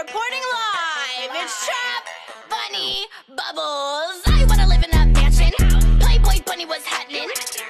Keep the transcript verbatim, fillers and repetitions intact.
reporting live. It's Trap Bunny Bubbles. I wanna live in a mansion. Playboy Bunny was happening.